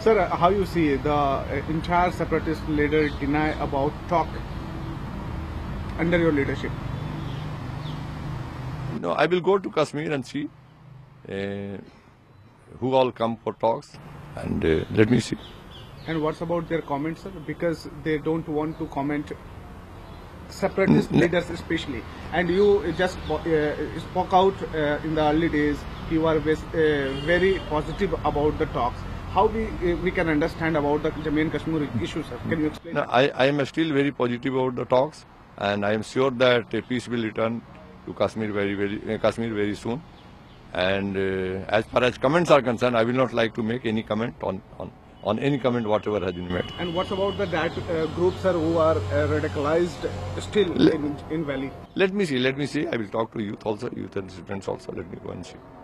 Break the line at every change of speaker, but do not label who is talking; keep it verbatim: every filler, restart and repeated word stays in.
Sir, uh, how you see the uh, entire separatist leader deny about talk under your leadership?
No, I will go to Kashmir and see uh, who all come for talks, and uh, let me see.
And what's about their comments, sir? Because they don't want to comment separatist leaders especially. And you just uh, spoke out uh, in the early days. You are uh, very positive about the talks. How we uh, we can understand about the Jammu and Kashmir issue, sir? Can you explain?
No, I, I am still very positive about the talks, and I am sure that uh, peace will return to Kashmir very very uh, Kashmir very soon. And uh, as far as comments are concerned, I will not like to make any comment on on. on any comment whatever has been made.
And what's about the that uh, groups, sir, who are uh, radicalized still
let,
in, in Valley?
Let me see, let me see. I will talk to youth also, youth and students also. Let me go and see.